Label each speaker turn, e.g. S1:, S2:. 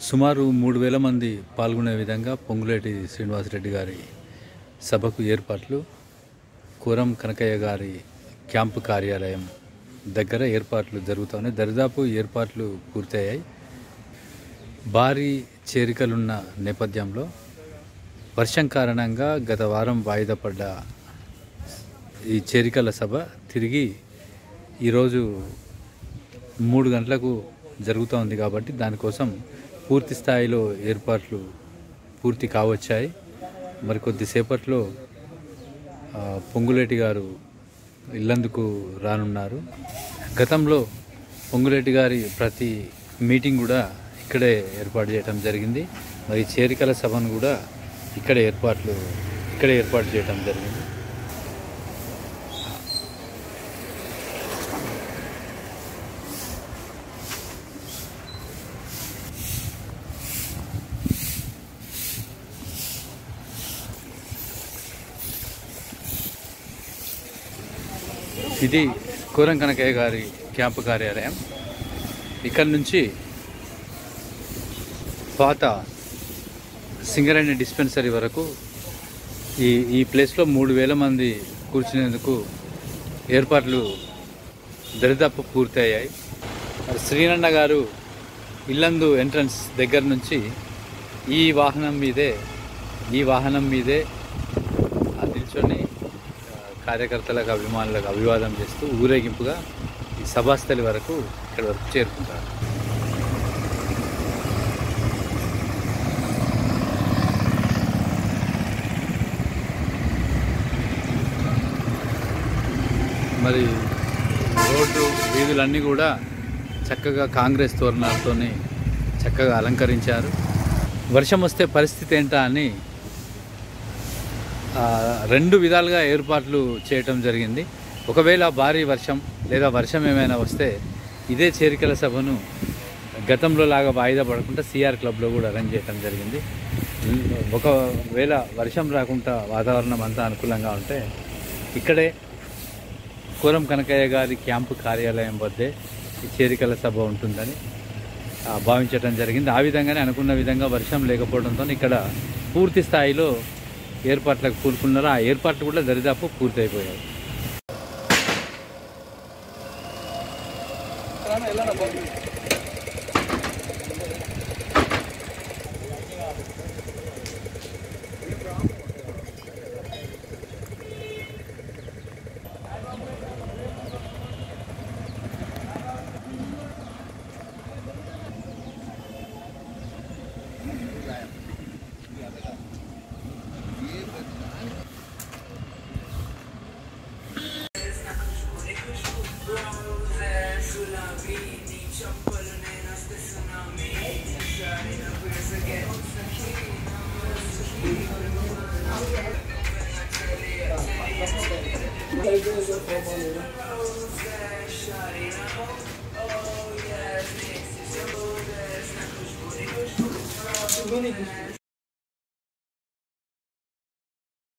S1: సుమారు 3000 మంది పాల్గొనే విధంగా పొంగులేటి శ్రీనివాసరెడ్డి గారి సభకు ఏర్పాట్లు కోరం కనకయ్య గారి క్యాంపు కార్యాలయం దగ్గర ఏర్పాట్లు జరుగుతున్నాయి. దరిదాపు ఏర్పాట్లు పూర్తయ్యాయి. భారీ చేరికలున్న నేపథ్యంలో వర్షం కారణంగా గత వారం వాయిదా పడ్డ ఈ చేరికల సభ తిరిగి ఈరోజు 3 గంటలకు జరుగుతోంది. కాబట్టి దానికోసం పూర్తి స్థాయిలో ఏర్పాట్లు పూర్తి కావచ్చాయి. మరి కొద్దిసేపట్లో పొంగులేటి గారు ఇల్లందుకు రానున్నారు. గతంలో పొంగులేటి గారి ప్రతి మీటింగ్ కూడా ఇక్కడే ఏర్పాటు చేయడం జరిగింది. మరి చేరికల సభను కూడా ఇక్కడే ఏర్పాటు చేయడం జరిగింది. ఇది కోరం కనకయ్య గారి క్యాంపు కార్యాలయం. ఇక్కడ నుంచి పాత సింగరేణి డిస్పెన్సరీ వరకు ఈ ప్లేస్లో 3000 మంది కూర్చునేందుకు ఏర్పాట్లు దరిదాపు పూర్తయ్యాయి. శ్రీనన్న గారు ఇల్లందు ఎంట్రన్స్ దగ్గర నుంచి ఈ వాహనం మీదే నిల్చొని కార్యకర్తలకు అభిమానులకు అభివాదం చేస్తూ ఊరేగింపుగా ఈ సభాస్థలి వరకు ఇక్కడ వరకు చేరుకుంటారు. మరి రోడ్డు వీధులన్నీ కూడా చక్కగా కాంగ్రెస్ తోరణాలతో చక్కగా అలంకరించారు. వర్షం వస్తే పరిస్థితి ఏంటా అని 2 విధాలుగా ఏర్పాట్లు చేయటం జరిగింది. ఒకవేళ భారీ వర్షం లేదా వర్షం ఏమైనా వస్తే ఇదే చేరికల సభను గతంలో లాగా వాయిదా పడకుండా సిఆర్ క్లబ్లో కూడా అరేంజ్ చేయడం జరిగింది. ఒకవేళ వర్షం రాకుండా వాతావరణం అంతా అనుకూలంగా ఉంటే ఇక్కడే కోరం కనకయ్య గారి క్యాంపు కార్యాలయం వద్దే ఈ చేరికల సభ ఉంటుందని భావించడం జరిగింది. ఆ విధంగానే అనుకున్న విధంగా వర్షం లేకపోవడంతో ఇక్కడ పూర్తి స్థాయిలో ఏర్పాట్లకు పూనుకున్నారు. ఆ ఏర్పాట్లు కూడా దరిదాపు పూర్తయిపోయాయి.